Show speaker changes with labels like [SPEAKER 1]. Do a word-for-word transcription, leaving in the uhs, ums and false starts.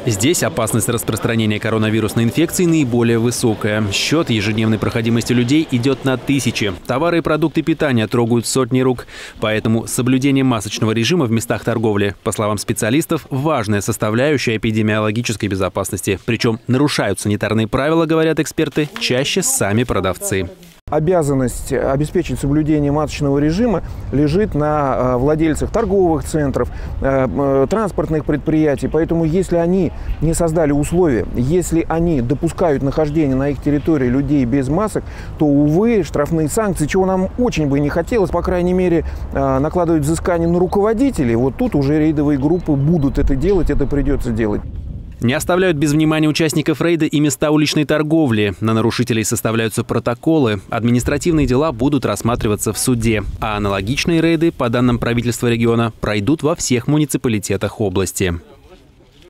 [SPEAKER 1] Здесь опасность распространения коронавирусной инфекции наиболее высокая. Счет ежедневной проходимости людей идет на тысячи. Товары и продукты питания трогают сотни рук. Поэтому соблюдение масочного режима в местах торговли, по словам специалистов, важная составляющая эпидемиологической безопасности. Причем нарушают санитарные правила, говорят эксперты, чаще сами продавцы.
[SPEAKER 2] Обязанность обеспечить соблюдение масочного режима лежит на владельцах торговых центров, транспортных предприятий. Поэтому если они не создали условия, если они допускают нахождение на их территории людей без масок, то, увы, штрафные санкции, чего нам очень бы не хотелось, по крайней мере, накладывать взыскание на руководителей. Вот тут уже рейдовые группы будут это делать, это придется делать.
[SPEAKER 1] Не оставляют без внимания участников рейда и места уличной торговли. На нарушителей составляются протоколы. Административные дела будут рассматриваться в суде. А аналогичные рейды, по данным правительства региона, пройдут во всех муниципалитетах области.